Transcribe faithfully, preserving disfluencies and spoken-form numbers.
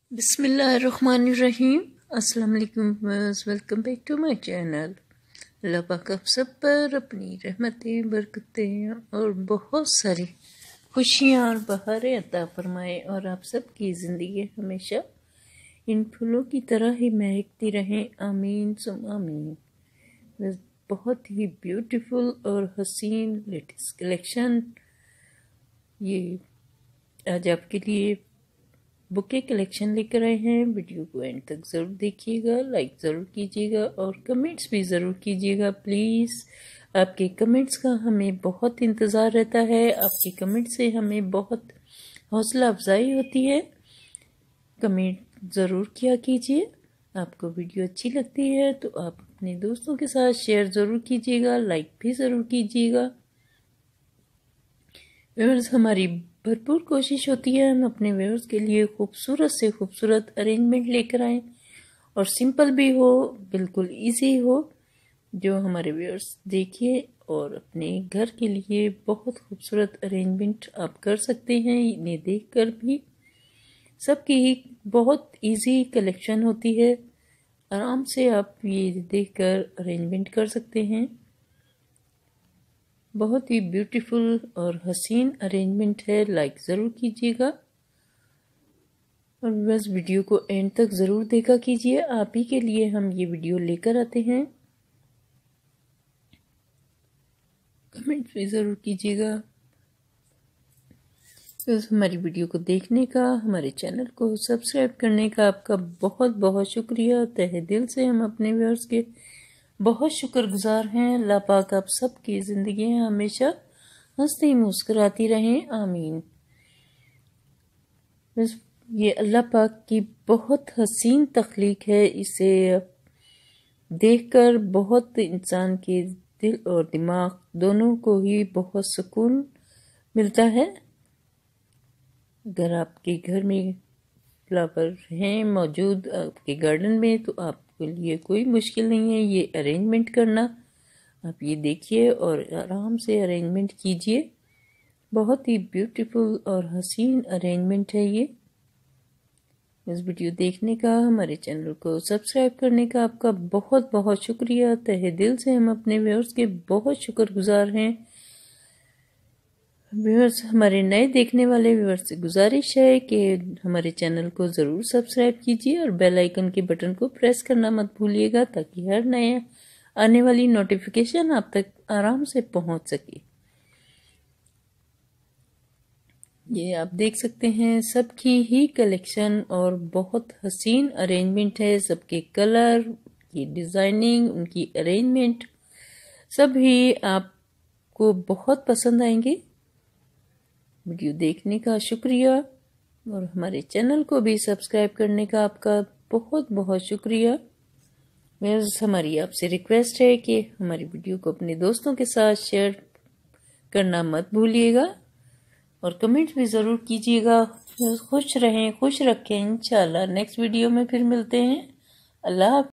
बिस्मिल्लाहिर्रहमानिर्रहीम। अस्सलाम वालेकुम viewers, welcome back to my channel. अल्लाह पाक आप सब पर अपनी रहमतें, बरकतें और बहुत सारी खुशियाँ और बहारें अता फरमाए और आप सब की ज़िंदगी हमेशा इन फूलों की तरह ही महकती रहें। आमीन सुम आमीन। बस बहुत ही ब्यूटीफुल और हसीन लेटेस्ट कलेक्शन ये आज आपके लिए बुके कलेक्शन लेकर आए हैं। वीडियो को एंड तक ज़रूर देखिएगा, लाइक ज़रूर कीजिएगा और कमेंट्स भी ज़रूर कीजिएगा प्लीज़। आपके कमेंट्स का हमें बहुत इंतज़ार रहता है। आपके कमेंट से हमें बहुत हौसला अफजाई होती है। कमेंट ज़रूर किया कीजिए। आपको वीडियो अच्छी लगती है तो आप अपने दोस्तों के साथ शेयर ज़रूर कीजिएगा, लाइक भी ज़रूर कीजिएगा। व्यूअर्स, हमारी भरपूर कोशिश होती है हम अपने व्यूअर्स के लिए खूबसूरत से खूबसूरत अरेंजमेंट लेकर आएँ और सिंपल भी हो, बिल्कुल इजी हो, जो हमारे व्यूअर्स देखिए और अपने घर के लिए बहुत खूबसूरत अरेंजमेंट आप कर सकते हैं। इन्हें देखकर भी सबकी ही बहुत इजी कलेक्शन होती है। आराम से आप ये देखकर अरेंजमेंट कर सकते हैं। बहुत ही ब्यूटीफुल और हसीन अरेंजमेंट है, लाइक ज़रूर कीजिएगा और बस वीडियो को एंड तक ज़रूर देखा कीजिए। आप ही के लिए हम ये वीडियो लेकर आते हैं। कमेंट भी ज़रूर कीजिएगा। तो हमारी वीडियो को देखने का, हमारे चैनल को सब्सक्राइब करने का आपका बहुत बहुत शुक्रिया। तहे दिल से हम अपने व्यूअर्स के बहुत शुक्रगुजार हैं। अल्लाह पाक आप सबकी ज़िंदगी हमेशा हंसती मुस्कुराती रहें, आमीन। बस ये अल्लाह पाक की बहुत हसीन तख्लीक है। इसे देखकर बहुत इंसान के दिल और दिमाग दोनों को ही बहुत सुकून मिलता है। अगर आपके घर में फ्लावर हैं मौजूद आपके गार्डन में तो आप के लिए कोई मुश्किल नहीं है ये अरेंजमेंट करना। आप ये देखिए और आराम से अरेंजमेंट कीजिए। बहुत ही ब्यूटीफुल और हसीन अरेंजमेंट है ये। इस वीडियो देखने का, हमारे चैनल को सब्सक्राइब करने का आपका बहुत बहुत शुक्रिया। तहे दिल से हम अपने व्यूअर्स के बहुत शुक्रगुजार हैं। व्यूअर्स, हमारे नए देखने वाले व्यूअर्स से गुजारिश है कि हमारे चैनल को ज़रूर सब्सक्राइब कीजिए और बेल आइकन के बटन को प्रेस करना मत भूलिएगा ताकि हर नए आने वाली नोटिफिकेशन आप तक आराम से पहुंच सके। ये आप देख सकते हैं सबकी ही कलेक्शन और बहुत हसीन अरेंजमेंट है। सबके कलर की डिज़ाइनिंग, उनकी अरेंजमेंट सभी आपको बहुत पसंद आएंगे। वीडियो देखने का शुक्रिया और हमारे चैनल को भी सब्सक्राइब करने का आपका बहुत बहुत शुक्रिया। बस हमारी आपसे रिक्वेस्ट है कि हमारी वीडियो को अपने दोस्तों के साथ शेयर करना मत भूलिएगा और कमेंट भी ज़रूर कीजिएगा। खुश रहें, खुश रखें। इंशाल्लाह नेक्स्ट वीडियो में फिर मिलते हैं। अल्लाह।